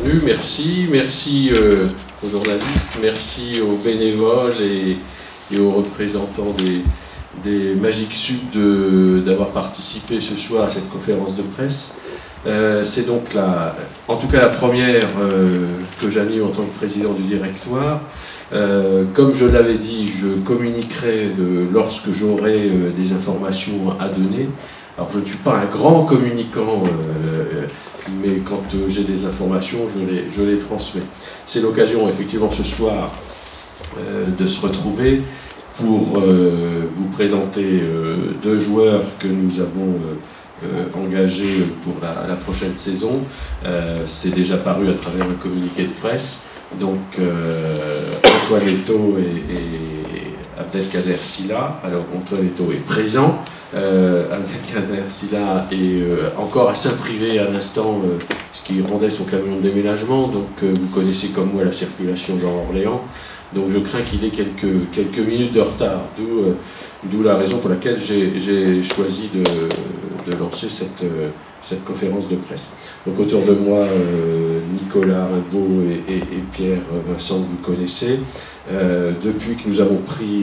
venu, merci. Merci aux journalistes, merci aux bénévoles et aux représentants des Magic Sud d'avoir participé ce soir à cette conférence de presse. C'est donc en tout cas la première que j'anime en tant que président du directoire. Comme je l'avais dit, je communiquerai lorsque j'aurai des informations à donner. Alors je ne suis pas un grand communicant, mais quand j'ai des informations, je les transmets. C'est l'occasion effectivement ce soir de se retrouver pour vous présenter deux joueurs que nous avons engagés pour la prochaine saison. C'est déjà paru à travers un communiqué de presse. Donc Antoine Eto'o et Abdelkader Sylla. Alors Antoine Eto'o est présent. Abdelkader Sylla est encore à Saint-Privé à l'instant, ce qui rendait son camion de déménagement. Donc vous connaissez comme moi la circulation dans Orléans. Donc je crains qu'il ait quelques minutes de retard, d'où la raison pour laquelle j'ai choisi de lancer cette conférence de presse. Donc autour de moi, Nicolas Rimbaud et Pierre Vincent, que vous connaissez. Depuis que nous avons pris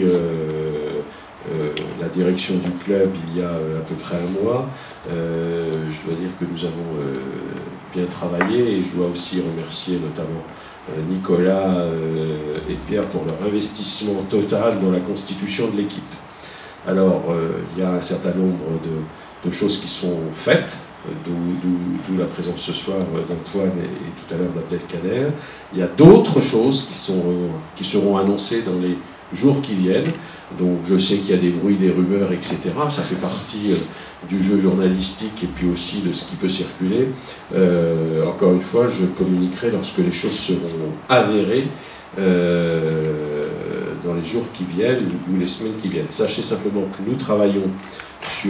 la direction du club il y a à peu près un mois, je dois dire que nous avons bien travaillé, et je dois aussi remercier notamment Nicolas et Pierre pour leur investissement total dans la constitution de l'équipe. Alors, il y a un certain nombre de choses qui sont faites, d'où la présence ce soir d'Antoine et tout à l'heure d'Abdelkader. Il y a d'autres choses qui seront annoncées dans les jours qui viennent. Donc je sais qu'il y a des bruits, des rumeurs, etc. Ça fait partie du jeu journalistique et puis aussi de ce qui peut circuler. Encore une fois, je communiquerai lorsque les choses seront avérées dans les jours qui viennent ou les semaines qui viennent. Sachez simplement que nous travaillons sur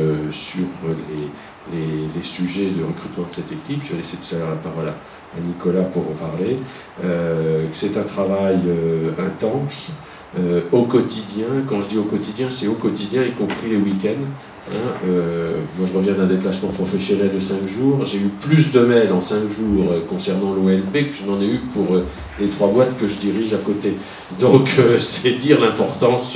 les sujets de recrutement de cette équipe. Je vais laisser tout à l'heure la parole à Nicolas pour en parler. C'est un travail intense. Au quotidien, quand je dis au quotidien, c'est au quotidien, y compris les week-ends. Moi je reviens d'un déplacement professionnel de 5 jours, j'ai eu plus de mails en 5 jours concernant l'OLP que je n'en ai eu pour les 3 boîtes que je dirige à côté. Donc c'est dire l'importance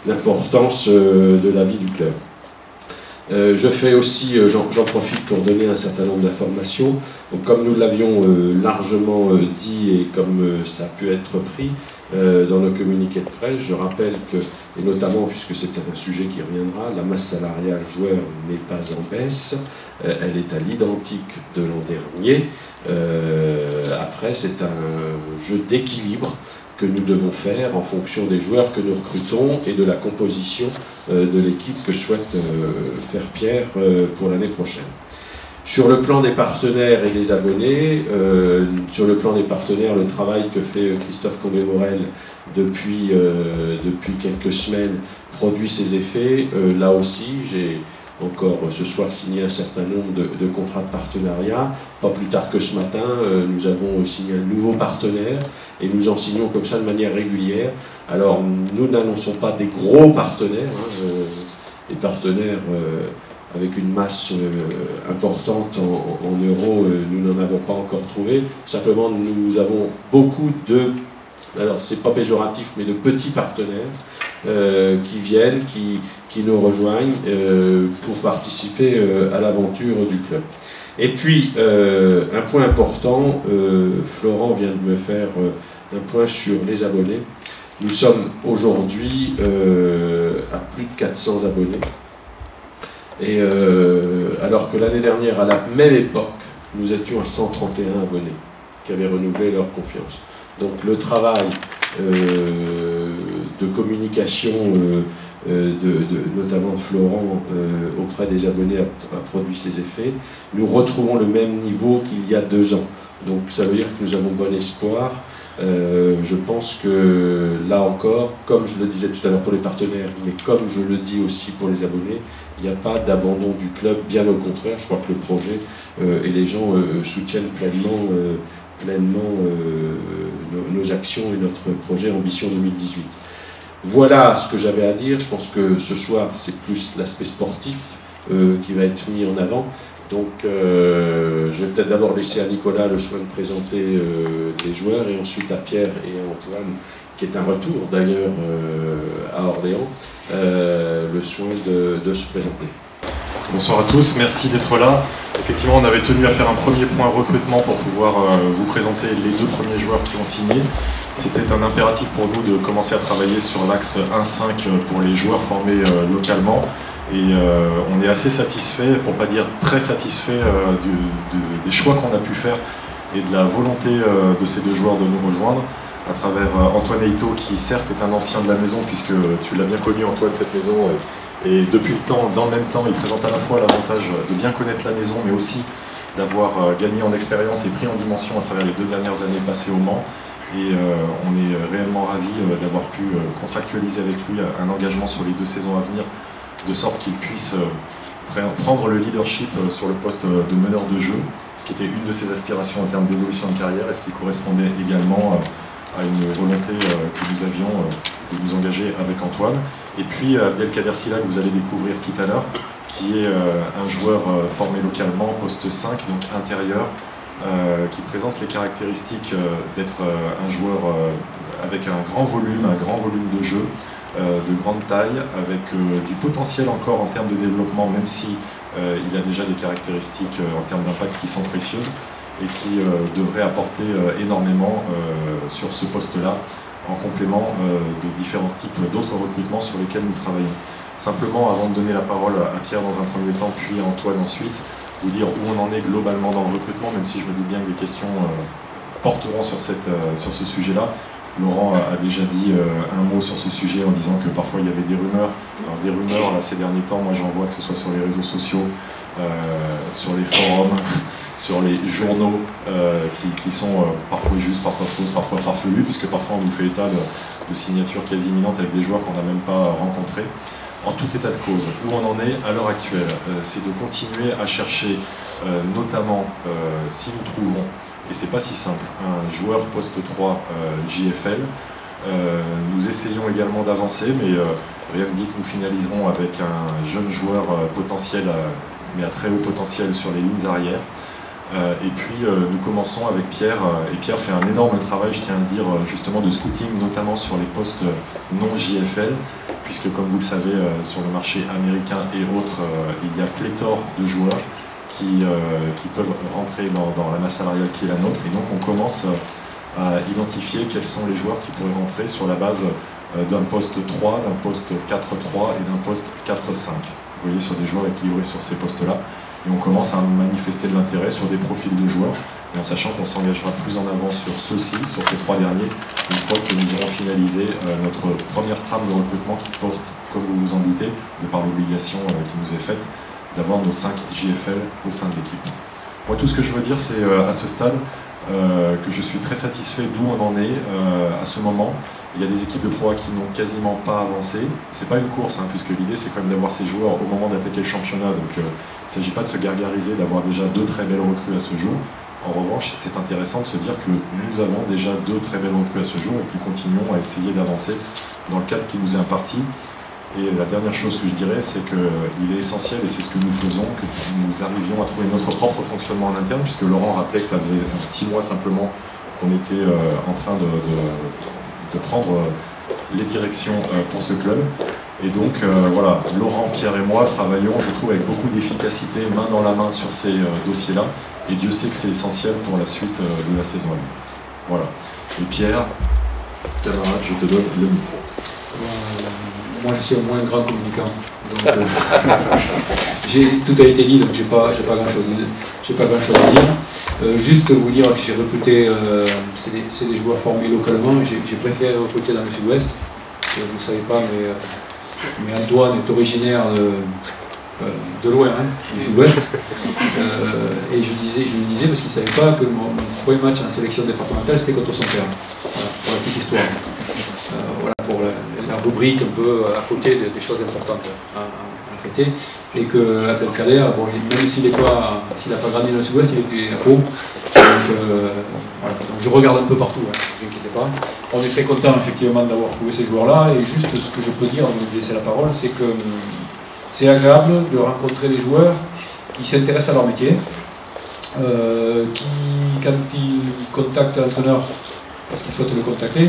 de la vie du club. Je fais aussi, j'en profite pour donner un certain nombre d'informations. Comme nous l'avions largement dit et comme ça a pu être pris dans nos communiqués de presse, je rappelle que, et notamment puisque c'est peut-être un sujet qui reviendra, la masse salariale joueur n'est pas en baisse, elle est à l'identique de l'an dernier. Après, c'est un jeu d'équilibre que nous devons faire en fonction des joueurs que nous recrutons et de la composition de l'équipe que souhaite faire Pierre pour l'année prochaine. Sur le plan des partenaires et des abonnés, sur le plan des partenaires, le travail que fait Christophe Combé-Morel depuis quelques semaines produit ses effets. Là aussi, j'ai encore ce soir signé un certain nombre de contrats de partenariat. Pas plus tard que ce matin, nous avons signé un nouveau partenaire et nous en signons comme ça de manière régulière. Alors, nous n'annonçons pas des gros partenaires, des partenaires avec une masse importante en euros, nous n'en avons pas encore trouvé. Simplement, nous avons beaucoup de, alors c'est pas péjoratif, mais de petits partenaires qui viennent, qui nous rejoignent pour participer à l'aventure du club. Et puis, un point important, Florent vient de me faire un point sur les abonnés. Nous sommes aujourd'hui à plus de 400 abonnés. Et alors que l'année dernière, à la même époque, nous étions à 131 abonnés qui avaient renouvelé leur confiance. Donc le travail de communication, notamment de Florent, auprès des abonnés a produit ses effets. Nous retrouvons le même niveau qu'il y a 2 ans. Donc ça veut dire que nous avons bon espoir. Je pense que là encore, comme je le disais tout à l'heure pour les partenaires, mais comme je le dis aussi pour les abonnés, il n'y a pas d'abandon du club, bien au contraire. Je crois que le projet et les gens soutiennent pleinement nos actions et notre projet Ambition 2018. Voilà ce que j'avais à dire. Je pense que ce soir, c'est plus l'aspect sportif qui va être mis en avant. Donc je vais peut-être d'abord laisser à Nicolas le soin de présenter les joueurs et ensuite à Pierre et à Antoine, qui est un retour d'ailleurs à Orléans, le soin de se présenter. Bonsoir à tous, merci d'être là. Effectivement, on avait tenu à faire un premier point recrutement pour pouvoir vous présenter les 2 premiers joueurs qui ont signé. C'était un impératif pour nous de commencer à travailler sur l'axe 1-5 pour les joueurs formés localement. Et on est assez satisfait, pour ne pas dire très satisfait, des choix qu'on a pu faire et de la volonté de ces 2 joueurs de nous rejoindre, à travers Antoine Eito, qui certes est un ancien de la maison, puisque tu l'as bien connu, Antoine, cette maison. Et depuis le temps, dans le même temps, il présente à la fois l'avantage de bien connaître la maison, mais aussi d'avoir gagné en expérience et pris en dimension à travers les 2 dernières années passées au Mans. Et on est réellement ravis d'avoir pu contractualiser avec lui un engagement sur les 2 saisons à venir, de sorte qu'il puisse prendre le leadership sur le poste de meneur de jeu, ce qui était une de ses aspirations en termes d'évolution de carrière et ce qui correspondait également à une volonté que nous avions de nous engager avec Antoine. Et puis Abdelkader Silla, que vous allez découvrir tout à l'heure, qui est un joueur formé localement, poste 5, donc intérieur, qui présente les caractéristiques d'être un joueur avec un grand volume de jeu, de grande taille, avec du potentiel encore en termes de développement, même si il a déjà des caractéristiques en termes d'impact qui sont précieuses et qui devrait apporter énormément sur ce poste-là, en complément de différents types d'autres recrutements sur lesquels nous travaillons. Simplement, avant de donner la parole à Pierre dans un premier temps, puis à Antoine ensuite, vous dire où on en est globalement dans le recrutement, même si je me doute bien que les questions porteront sur ce sujet-là. Laurent a déjà dit un mot sur ce sujet en disant que parfois il y avait des rumeurs. Alors des rumeurs, là, ces derniers temps, moi j'en vois que ce soit sur les réseaux sociaux, sur les forums, sur les journaux qui sont parfois justes, parfois fausses, parfois farfelues, puisque parfois on nous fait état de signatures quasi imminentes avec des joueurs qu'on n'a même pas rencontrés. En tout état de cause, où on en est à l'heure actuelle, c'est de continuer à chercher, notamment si nous trouvons, et c'est pas si simple, un joueur poste 3 JFL. Nous essayons également d'avancer, mais rien ne dit que nous finaliserons avec un jeune joueur potentiel, mais à très haut potentiel sur les lignes arrières. Et puis nous commençons avec Pierre, et Pierre fait un énorme travail, je tiens à le dire, justement de scouting, notamment sur les postes non JFL, puisque comme vous le savez, sur le marché américain et autres, il y a pléthore de joueurs qui peuvent rentrer dans la masse salariale qui est la nôtre, et donc on commence à identifier quels sont les joueurs qui pourraient rentrer sur la base d'un poste 3, d'un poste 4-3 et d'un poste 4-5. Vous voyez, sur des joueurs équilibrés sur ces postes-là. Et on commence à manifester de l'intérêt sur des profils de joueurs, et en sachant qu'on s'engagera plus en avant sur ceux-ci, sur ces 3 derniers, une fois que nous aurons finalisé notre première trame de recrutement qui porte, comme vous vous en doutez, de par l'obligation qui nous est faite, d'avoir nos 5 JFL au sein de l'équipe. Moi, tout ce que je veux dire, c'est à ce stade que je suis très satisfait d'où on en est à ce moment. Il y a des équipes de Pro A qui n'ont quasiment pas avancé. C'est pas une course, hein, puisque l'idée c'est quand même d'avoir ces joueurs au moment d'attaquer le championnat. Donc il ne s'agit pas de se gargariser d'avoir déjà 2 très belles recrues à ce jour. En revanche, c'est intéressant de se dire que nous avons déjà 2 très belles recrues à ce jour et que nous continuons à essayer d'avancer dans le cadre qui nous est imparti. Et la dernière chose que je dirais, c'est qu'il est essentiel, et c'est ce que nous faisons, que nous arrivions à trouver notre propre fonctionnement en interne, puisque Laurent rappelait que ça faisait un petit mois simplement qu'on était en train de prendre les directions pour ce club. Et donc voilà, Laurent, Pierre et moi travaillons, je trouve, avec beaucoup d'efficacité, main dans la main sur ces dossiers-là, et Dieu sait que c'est essentiel pour la suite de la saison à venir. Voilà. Et Pierre, camarade, je te donne le micro. Moi, je suis au moins un grand communicant. Donc, tout a été dit, donc j'ai pas grand-chose à dire. Juste vous dire que j'ai recruté, c'est des joueurs formés localement. J'ai préféré recruter dans le sud-ouest. Vous ne savez pas, mais Antoine est originaire de loin, hein, du sud-ouest. Et je lui disais, parce qu'il ne savait pas que mon premier match en sélection départementale, c'était contre son père. Voilà, pour la petite histoire. Voilà pour la rubrique un peu à côté des choses importantes à traiter. Et que Abdelkader, bon, même s'il n'a pas grandi dans le sud-ouest, il était à Pau. Voilà. Donc je regarde un peu partout, hein, ne vous inquiétez pas. On est très content effectivement d'avoir trouvé ces joueurs-là. Et juste ce que je peux dire, avant de vous laisser la parole, c'est que c'est agréable de rencontrer des joueurs qui s'intéressent à leur métier, qui, quand ils contactent l'entraîneur, parce qu'ils souhaitent le contacter,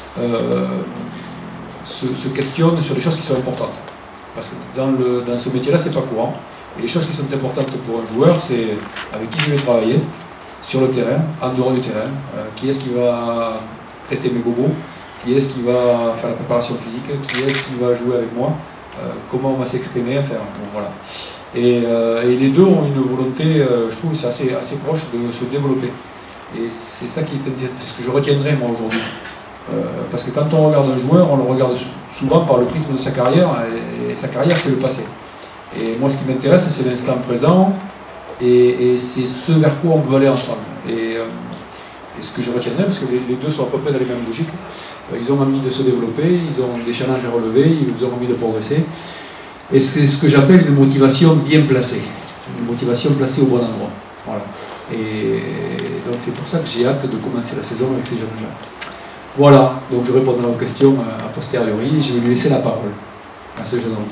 se questionnent sur des choses qui sont importantes. Parce que dans ce métier-là, c'est pas courant. Et les choses qui sont importantes pour un joueur, c'est avec qui je vais travailler, sur le terrain, en dehors du terrain, qui est-ce qui va traiter mes bobos, qui est-ce qui va faire la préparation physique, qui est-ce qui va jouer avec moi, comment on va s'exprimer, enfin bon, voilà. Et les deux ont une volonté, je trouve, c'est assez proche de se développer. Et c'est ça qui est ce que je retiendrai moi aujourd'hui. Parce que quand on regarde un joueur, on le regarde souvent par le prisme de sa carrière, et sa carrière c'est le passé. Et moi ce qui m'intéresse c'est l'instant présent, et c'est ce vers quoi on veut aller ensemble. Et ce que je retiendrai, parce que les deux sont à peu près dans les mêmes logiques, ils ont envie de se développer, ils ont des challenges à relever, ils ont envie de progresser. Et c'est ce que j'appelle une motivation bien placée, une motivation placée au bon endroit. Voilà. Et donc c'est pour ça que j'ai hâte de commencer la saison avec ces jeunes gens. Voilà, donc je répondrai aux questions a posteriori et je vais lui laisser la parole à ce jeune homme.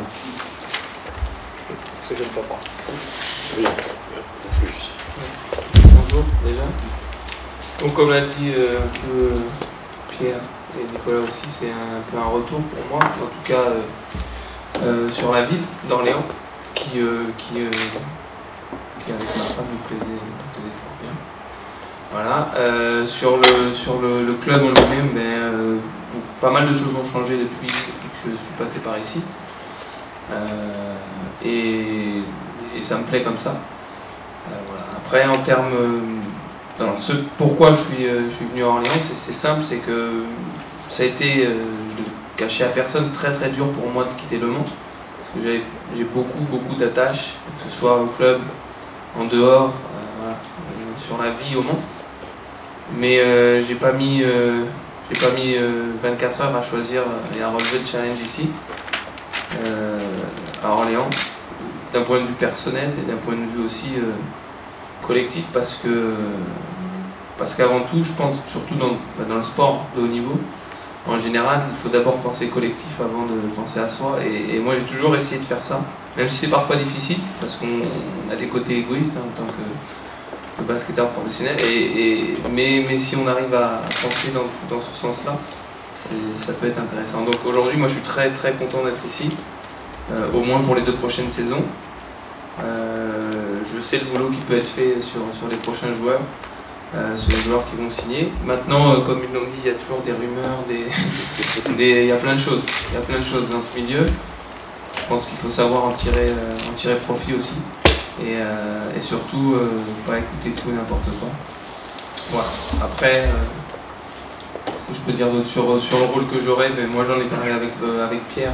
Ce jeune papa. Oui, plus. Bonjour déjà. Donc comme l'a dit un peu Pierre et Nicolas aussi, c'est un peu un retour pour moi, en tout cas sur la ville d'Orléans, qui avec ma femme me plaisait fort bien. Voilà. Sur le club en lui-même, pas mal de choses ont changé depuis que je suis passé par ici. Et ça me plaît comme ça. Voilà. Après, en termes... pourquoi je suis venu à Orléans, c'est simple, c'est que ça a été, je ne le cachais à personne, très très dur pour moi de quitter Le Mans. Parce que j'ai beaucoup d'attaches, que ce soit au club, en dehors, voilà, sur la vie au Mans. Mais j'ai pas mis 24 heures à choisir et à relever le challenge ici, à Orléans, d'un point de vue personnel et d'un point de vue aussi collectif, parce qu'avant tout, je pense, surtout dans le sport de haut niveau, en général, il faut d'abord penser collectif avant de penser à soi, et moi j'ai toujours essayé de faire ça, même si c'est parfois difficile, parce qu'on a des côtés égoïstes en tant que basketteur professionnel, mais si on arrive à penser dans ce sens-là, ça peut être intéressant. Donc aujourd'hui, moi je suis très très content d'être ici, au moins pour les 2 prochaines saisons. Je sais le boulot qui peut être fait sur les prochains joueurs, sur les joueurs qui vont signer. Maintenant, comme ils l'ont dit, il y a toujours des rumeurs, il y a plein de choses. Il y a plein de choses dans ce milieu. Je pense qu'il faut savoir en tirer profit aussi. Et surtout, pas écouter tout et n'importe quoi. Voilà. Après, ce que je peux dire d'autre sur le rôle que j'aurai, moi j'en ai parlé avec Pierre.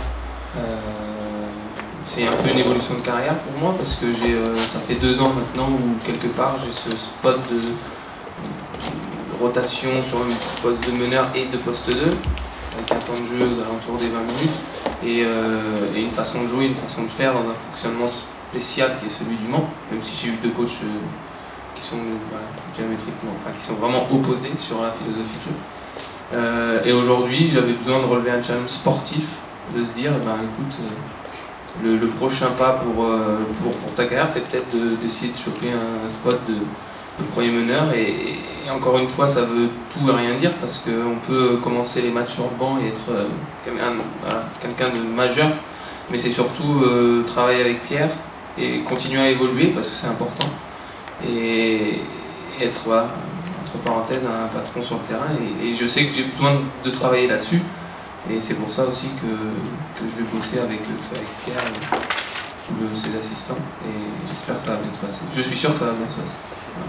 C'est un peu une évolution de carrière pour moi, parce que ça fait 2 ans maintenant où quelque part j'ai ce spot de rotation sur un poste de meneur et de poste 2, avec un temps de jeu aux alentours des 20 minutes, et une façon de jouer, une façon de faire dans un fonctionnement spécial qui est celui du Mans, même si j'ai eu 2 coachs qui sont diamétriquement, enfin qui sont vraiment opposés sur la philosophie de jeu. Et aujourd'hui, j'avais besoin de relever un challenge sportif, de se dire, écoute, le prochain pas pour ta carrière, c'est peut-être d'essayer de choper un spot de premier meneur, et encore une fois, ça veut tout et rien dire, parce qu'on peut commencer les matchs sur le banc et être quelqu'un de majeur, mais c'est surtout travailler avec Pierre et continuer à évoluer, parce que c'est important, et être, entre parenthèses, un patron sur le terrain, et je sais que j'ai besoin de travailler là-dessus. Et c'est pour ça aussi que je vais bosser avec Pierre ou ses assistants, et j'espère que ça va bien se passer. Je suis sûr que ça va bien se passer.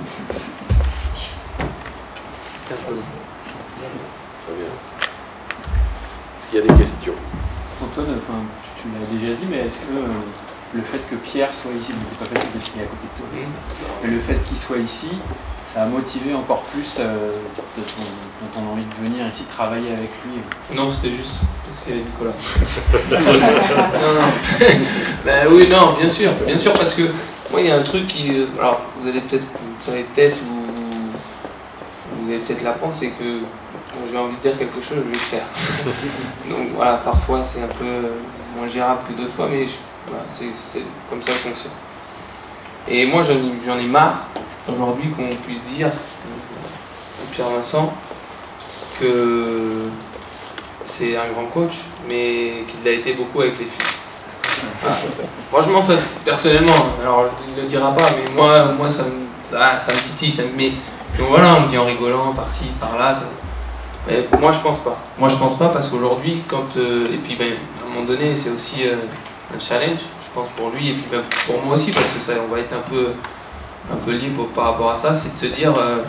Très bien. Est-ce qu'il y a des questions? Antoine, tu l'as déjà dit, mais est-ce que le fait que Pierre soit ici, c'est pas facile parce qu'il est à côté de toi, mais le fait qu'il soit ici, ça a motivé encore plus ton envie de venir ici travailler avec lui? Non, c'était juste parce qu'il y avait Nicolas. Non. Oui, non, bien sûr, parce que moi il y a un truc qui, alors vous savez peut-être vous allez peut-être l'apprendre, c'est que quand j'ai envie de dire quelque chose, je vais le faire. Donc voilà, parfois c'est un peu moins gérable que d'autres fois, mais voilà, c'est comme ça que ça fonctionne. Et moi j'en ai marre aujourd'hui qu'on puisse dire, Pierre Vincent, que c'est un grand coach, mais qu'il l'a été beaucoup avec les filles. Ah. Franchement, ça, personnellement, alors il ne le dira pas, mais moi ça me titille, ça me met. Donc voilà, on me dit en rigolant, par-ci, par-là. Mais moi je pense pas. Moi je pense pas parce qu'aujourd'hui, et puis ben, à un moment donné, c'est aussi un challenge, je pense pour lui, et puis ben, pour moi aussi, parce que ça, on va être un peu lié par rapport à ça, c'est de se dire.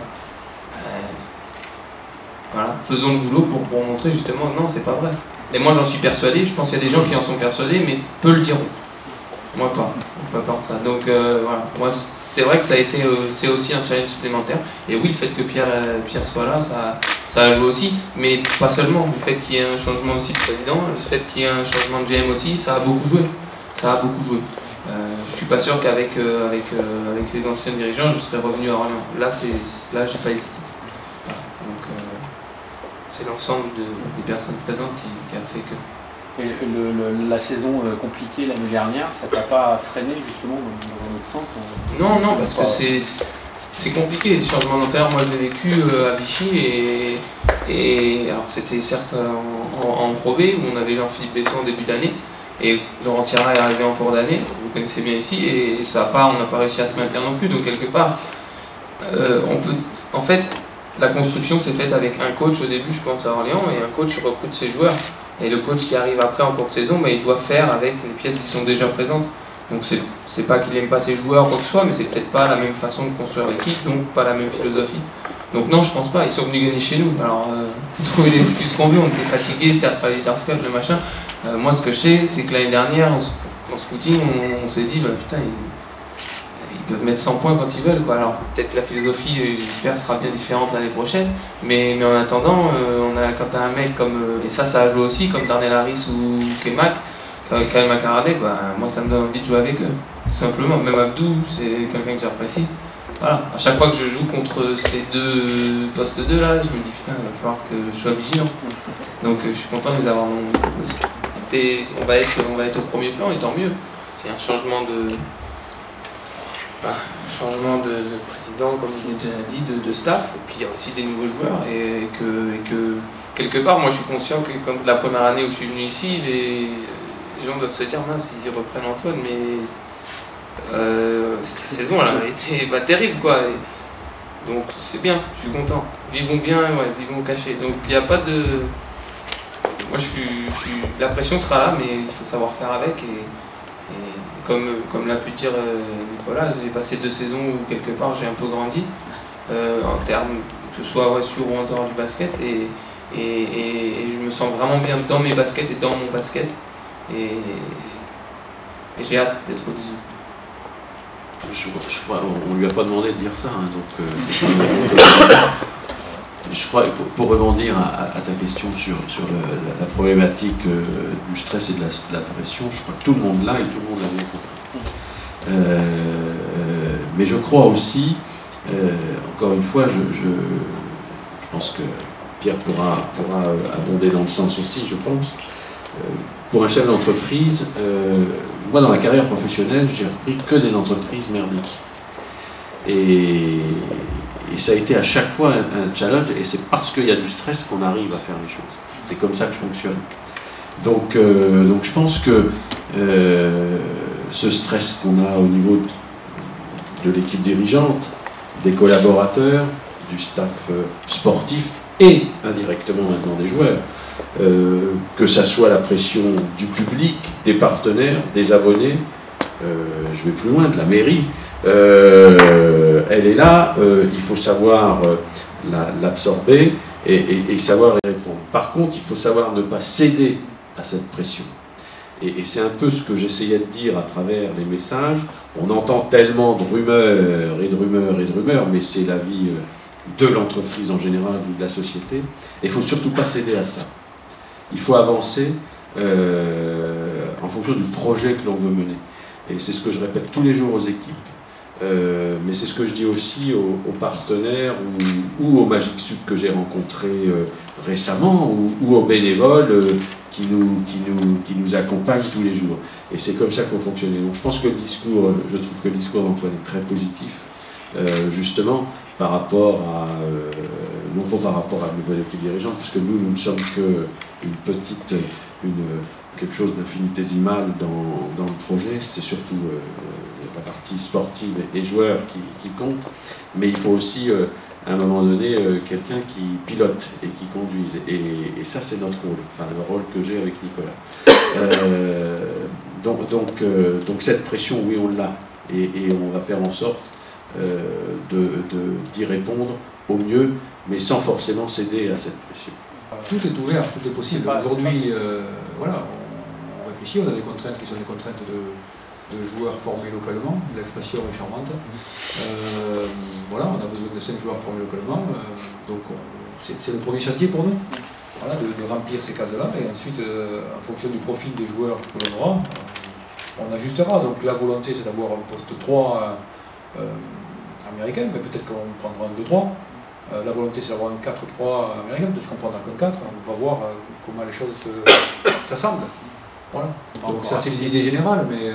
Voilà, faisons le boulot pour montrer justement non, c'est pas vrai. Et moi j'en suis persuadé, je pense qu'il y a des gens qui en sont persuadés, mais peu le diront. Moi pas peur de ça. Donc voilà, moi c'est vrai que ça a été, c'est aussi un challenge supplémentaire. Et oui, le fait que Pierre soit là, ça a joué aussi, mais pas seulement. Le fait qu'il y ait un changement aussi de président, le fait qu'il y ait un changement de GM aussi, ça a beaucoup joué. Ça a beaucoup joué. Je suis pas sûr qu'avec les anciens dirigeants, je serais revenu à Orléans. Là j'ai pas hésité. C'est l'ensemble des personnes présentes qui a fait que... Et la saison compliquée l'année dernière, ça t'a pas freiné justement dans un autre sens? Non, parce que c'est compliqué. Les changements d'entraîneur, moi je l'ai vécu à Vichy et alors c'était certes en Pro B où on avait Jean-Philippe Besson en début d'année et Laurent Sierra est arrivé en cours d'année, vous connaissez bien ici, et on n'a pas réussi à se maintenir non plus, donc quelque part en fait la construction s'est faite avec un coach au début, je pense à Orléans, et un coach recrute ses joueurs. Et le coach qui arrive après en cours de saison, il doit faire avec les pièces qui sont déjà présentes. Donc c'est pas qu'il n'aime pas ses joueurs ou quoi que ce soit, mais c'est peut-être pas la même façon de construire l'équipe, donc pas la même philosophie. Donc non, je pense pas, ils sont venus gagner chez nous. Alors, faut trouver les excuses qu'on veut, on était fatigués, c'était après les Tarscott, le machin. Moi ce que je sais, c'est que l'année dernière, en scouting, on s'est dit, putain, ils peuvent mettre 100 points quand ils veulent, quoi. Alors peut-être que la philosophie, j'espère, sera bien différente l'année prochaine, mais en attendant, quand t'as un mec comme, et ça a joué aussi, comme Darnell Harris ou Kemak, Kyle McCarradec, moi ça me donne envie de jouer avec eux, tout simplement. Même Abdou, c'est quelqu'un que j'apprécie. Voilà, à chaque fois que je joue contre ces deux postes 2 là, je me dis putain, il va falloir que je sois vigilant. Donc je suis content de les avoir dans mon équipe aussi. On va être au premier plan, et tant mieux. C'est un changement de président, comme je l'ai déjà dit, de staff, et puis il y a aussi des nouveaux joueurs, et que quelque part, moi je suis conscient que quand la première année où je suis venu ici, les gens doivent se dire, mince, ils reprennent Antoine, mais cette saison elle a été terrible, quoi. Et donc c'est bien, je suis content. Vivons bien, vivons cachés. Donc il n'y a pas de... Moi la pression sera là, mais il faut savoir faire avec, et comme l'a pu dire Nicolas, j'ai passé 2 saisons où quelque part j'ai un peu grandi, en termes, que ce soit sur ou en dehors du basket, et je me sens vraiment bien dans mes baskets et dans mon basket, et j'ai hâte d'être au 18. Je crois, on lui a pas demandé de dire ça, hein, donc je crois, pour rebondir à ta question sur la problématique du stress et de la pression, je crois que tout le monde l'a et tout le monde l'a bien compris. Mais je crois aussi, encore une fois, je pense que Pierre pourra abonder dans le sens aussi, je pense. Pour un chef d'entreprise, moi dans ma carrière professionnelle, j'ai repris que des entreprises merdiques. Et ça a été à chaque fois un challenge, et c'est parce qu'il y a du stress qu'on arrive à faire les choses. C'est comme ça que je fonctionne. Donc je pense que ce stress qu'on a au niveau de l'équipe dirigeante, des collaborateurs, du staff sportif et indirectement maintenant des joueurs, que ça soit la pression du public, des partenaires, des abonnés, je vais plus loin, de la mairie, elle est là, il faut savoir l'absorber et savoir y répondre. Par contre, il faut savoir ne pas céder à cette pression. Et c'est un peu ce que j'essayais de dire à travers les messages. On entend tellement de rumeurs et de rumeurs et de rumeurs, mais c'est la vie de l'entreprise en général ou de la société. Et il ne faut surtout pas céder à ça. Il faut avancer en fonction du projet que l'on veut mener. Et c'est ce que je répète tous les jours aux équipes. Mais c'est ce que je dis aussi aux partenaires ou aux Magic Sud que j'ai rencontrés récemment ou aux bénévoles qui nous accompagne tous les jours. Et c'est comme ça qu'on fonctionne. Donc je pense que je trouve que le discours d'Antoine est très positif, justement, par rapport à, non pas par rapport à la nouvelle équipe dirigeante, puisque nous ne sommes quelque chose d'infinitésimal dans le projet, c'est surtout la partie sportive et joueurs qui compte, mais il faut aussi, à un moment donné, quelqu'un qui pilote et qui conduise, et ça c'est notre rôle, enfin le rôle que j'ai avec Nicolas. Donc cette pression, oui, on l'a, et on va faire en sorte d'y répondre au mieux, mais sans forcément céder à cette pression. Tout est ouvert, tout est possible. Aujourd'hui, voilà, on réfléchit, on a des contraintes qui sont des contraintes de joueurs formés localement, l'expression est charmante. Voilà, on a besoin de 5 joueurs formés localement, donc c'est le premier chantier pour nous, voilà, de remplir ces cases-là, et ensuite, en fonction du profil des joueurs que l'on aura, on ajustera. Donc la volonté, c'est d'avoir un poste 3 américain, mais peut-être qu'on prendra un 2-3. La volonté, c'est d'avoir un 4-3 américain, peut-être qu'on prendra qu'un 4. On va voir comment les choses s'assemblent. Voilà. Donc ça, c'est les idées générales, mais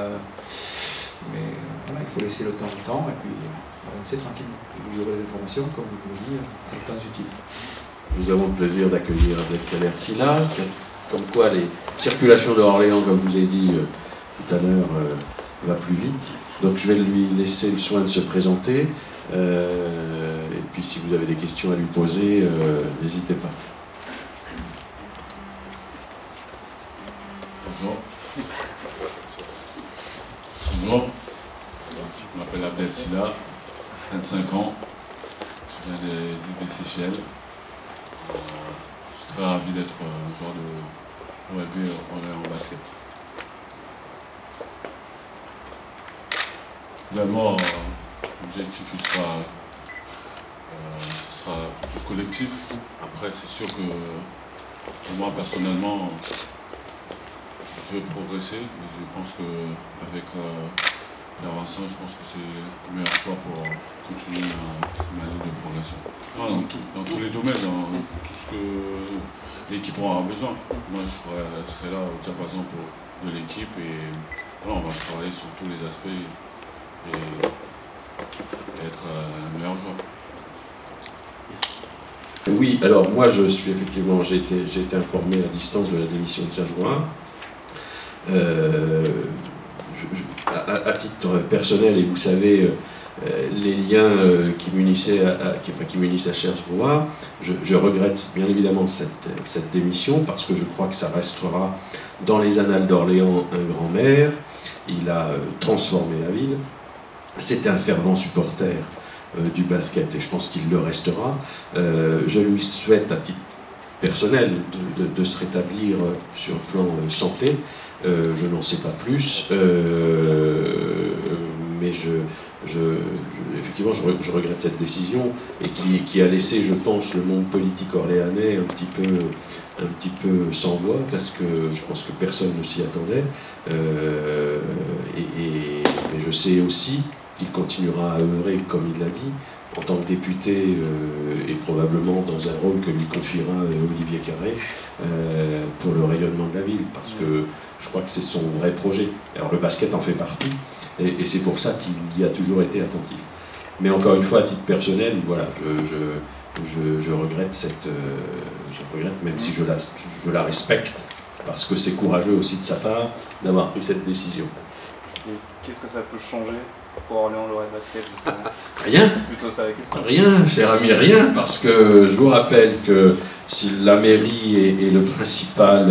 voilà, il faut laisser le temps au temps, et puis avancer tranquillement. Vous aurez des informations, comme vous le dites, en temps utile. Nous avons le plaisir d'accueillir Abdelkader Silla, comme quoi les circulations de Orléans, comme je vous ai dit tout à l'heure, va plus vite. Donc je vais lui laisser le soin de se présenter. Et puis si vous avez des questions à lui poser, n'hésitez pas. Bonjour. Bonjour. Je m'appelle Abdel Silla, 25 ans. Je viens des îles des Seychelles. Je suis très ravi d'être un joueur de OLB en basket. D'abord, l'objectif ce sera collectif. Après, c'est sûr que pour moi, personnellement, je vais progresser. Et je pense qu'avec l'avancement, je pense que c'est le meilleur choix pour continuer sur ma ligne de progression. Non, dans tous les domaines, dans tout ce que l'équipe aura besoin. Moi, je serai là au diapason de l'équipe, et voilà, on va travailler sur tous les aspects et être un meilleur joueur. Oui, alors moi je suis effectivement, j'ai été informé à distance de la démission de Serge Gouin. À titre personnel, et vous savez, les liens qui m'unissaient à Serge Gouin, je regrette bien évidemment cette démission, parce que je crois que ça restera dans les annales d'Orléans un grand maire. Il a transformé la ville. C'était un fervent supporter du basket, et je pense qu'il le restera. Je lui souhaite, à titre personnel, de se rétablir sur le plan santé. Je n'en sais pas plus, mais effectivement, je regrette cette décision, et qui a laissé, je pense, le monde politique orléanais un petit peu sans voix, parce que je pense que personne ne s'y attendait. Mais je sais aussi qu'il continuera à œuvrer, comme il l'a dit, en tant que député, et probablement dans un rôle que lui confiera Olivier Carré, pour le rayonnement de la ville, parce que je crois que c'est son vrai projet. Alors le basket en fait partie, et c'est pour ça qu'il y a toujours été attentif. Mais encore une fois, à titre personnel, voilà, je regrette même si je la respecte, parce que c'est courageux aussi de sa part d'avoir pris cette décision. Et qu'est-ce que ça peut changer pour Orléans Lorraine Basket, justement? Rien. Plutôt ça la question. Rien, cher ami, rien, parce que je vous rappelle que si la mairie est le principal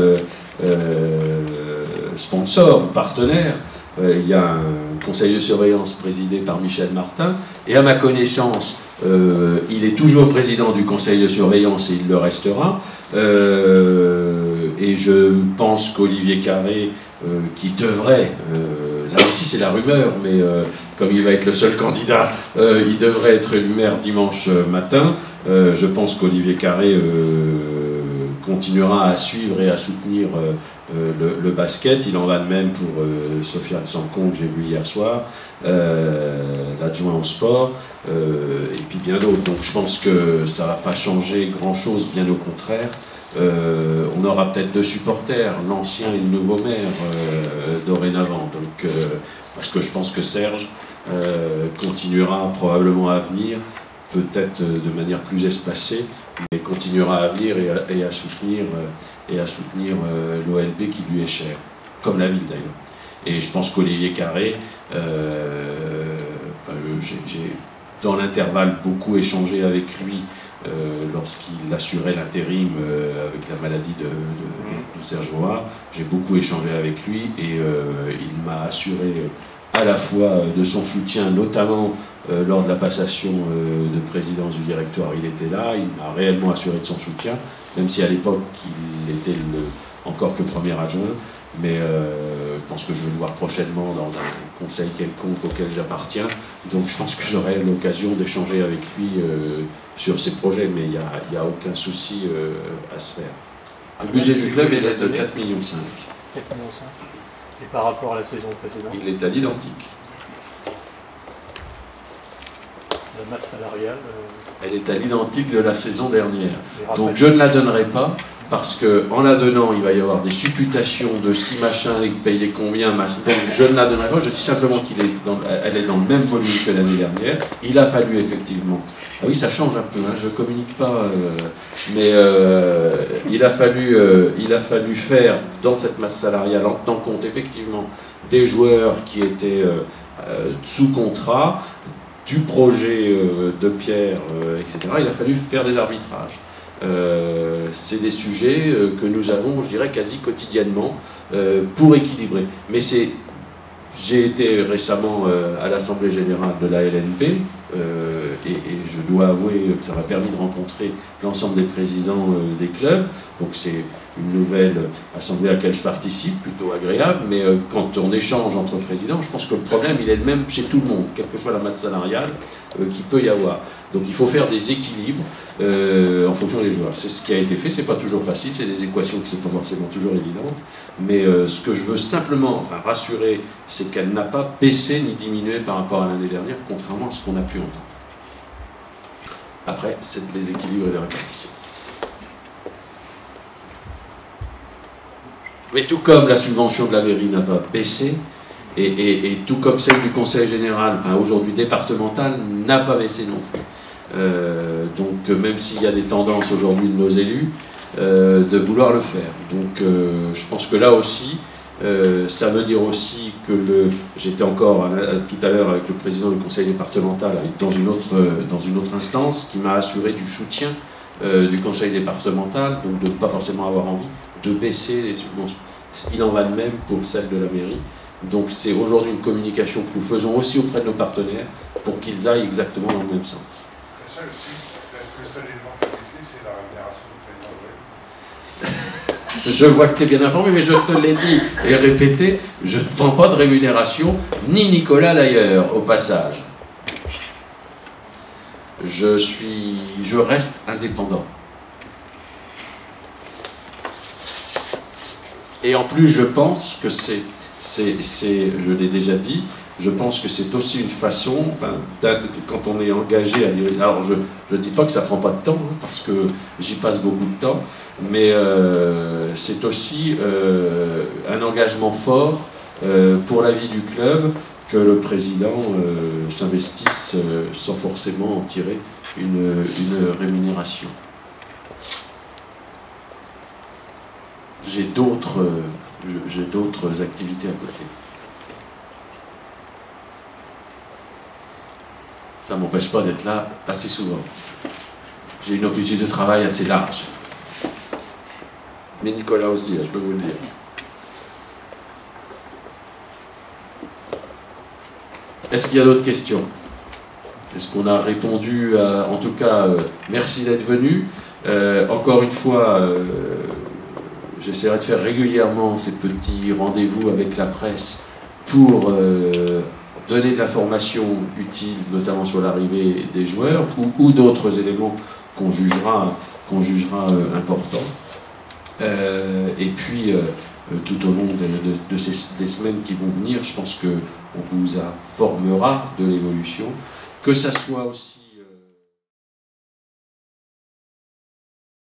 sponsor, partenaire, il y a un conseil de surveillance présidé par Michel Martin, et à ma connaissance, il est toujours président du conseil de surveillance, et il le restera. Et je pense qu'Olivier Carré, qui devrait, là aussi c'est la rumeur, mais comme il va être le seul candidat, il devrait être élu maire dimanche matin. Je pense qu'Olivier Carré continuera à suivre et à soutenir le basket. Il en va de même pour Sofiane Sancon, que j'ai vu hier soir, l'adjoint au sport, et puis bien d'autres. Donc je pense que ça ne va pas changer grand-chose, bien au contraire. On on aura peut-être 2 supporters, l'ancien et le nouveau maire, dorénavant. Donc, parce que je pense que Serge continuera probablement à venir, peut-être de manière plus espacée, mais continuera à venir et à soutenir l'OLB qui lui est cher, comme la ville d'ailleurs. Et je pense qu'Olivier Carré, j'ai dans l'intervalle beaucoup échangé avec lui lorsqu'il assurait l'intérim avec la maladie de Serge Roy. J'ai beaucoup échangé avec lui et il m'a assuré à la fois de son soutien, notamment lors de la passation de présidence du directoire, il était là, il m'a réellement assuré de son soutien, même si à l'époque il était encore que premier adjoint, mais je pense que je vais le voir prochainement dans un conseil quelconque auquel j'appartiens, donc je pense que j'aurai l'occasion d'échanger avec lui sur ses projets, mais il n'y a aucun souci à se faire. Le budget du club est de 4,5 millions. 4,5 millions. Et par rapport à la saison précédente? Il est à l'identique. La masse salariale Elle est à l'identique de la saison dernière. Donc je ne la donnerai pas, parce qu'en la donnant, il va y avoir des supputations de si machin, il payait combien, machin. Donc je ne la donnerai pas, je dis simplement qu'elle est dans le même volume que l'année dernière. Il a fallu effectivement... Ah oui, ça change un peu, hein, je ne communique pas, mais il a fallu faire dans cette masse salariale, en tenant compte effectivement des joueurs qui étaient sous contrat, du projet de Pierre, etc. Il a fallu faire des arbitrages. C'est des sujets que nous avons, je dirais, quasi quotidiennement pour équilibrer. Mais j'ai été récemment à l'Assemblée Générale de la LNP, et je dois avouer que ça m'a permis de rencontrer l'ensemble des présidents des clubs. Donc c'est une nouvelle assemblée à laquelle je participe, plutôt agréable, mais quand on échange entre présidents, je pense que le problème il est le même chez tout le monde, quelle que soit la masse salariale qu'il peut y avoir. Donc il faut faire des équilibres en fonction des joueurs. C'est ce qui a été fait, c'est pas toujours facile, c'est des équations qui ne sont pas forcément toujours évidentes, mais ce que je veux simplement rassurer, c'est qu'elle n'a pas baissé ni diminué par rapport à l'année dernière, contrairement à ce qu'on a pu entendre. Après, c'est des équilibres et des répartitions. Mais tout comme la subvention de la mairie n'a pas baissé, et tout comme celle du conseil général, aujourd'hui départemental, n'a pas baissé non plus. Donc même s'il y a des tendances aujourd'hui de nos élus, de vouloir le faire. Donc je pense que là aussi, ça veut dire aussi que j'étais encore tout à l'heure avec le président du conseil départemental, dans une autre instance, qui m'a assuré du soutien du conseil départemental, donc de ne pas forcément avoir envie de baisser les subventions. Il en va de même pour celle de la mairie. Donc c'est aujourd'hui une communication que nous faisons aussi auprès de nos partenaires pour qu'ils aillent exactement dans le même sens. Le seul élément qui a baissé, c'est la rémunération du président. Je vois que tu es bien informé, mais je te l'ai dit et répété, je ne prends pas de rémunération, ni Nicolas d'ailleurs, au passage. Je reste indépendant. Et en plus, je pense que je l'ai déjà dit, je pense que c'est aussi une façon, quand on est engagé à dire... Alors, je ne dis pas que ça ne prend pas de temps, hein, parce que j'y passe beaucoup de temps, mais c'est aussi un engagement fort pour la vie du club que le président s'investisse sans forcément en tirer une rémunération. J'ai d'autres activités à côté. Ça ne m'empêche pas d'être là assez souvent. J'ai une amplitude de travail assez large. Mais Nicolas aussi, je peux vous le dire. Est-ce qu'il y a d'autres questions? Est-ce qu'on a répondu à... En tout cas, merci d'être venu. Encore une fois... J'essaierai de faire régulièrement ces petits rendez-vous avec la presse pour donner de l'information utile, notamment sur l'arrivée des joueurs ou d'autres éléments qu'on jugera importants. Et puis, tout au long des semaines qui vont venir, je pense qu'on vous informera de l'évolution, que ça soit aussi...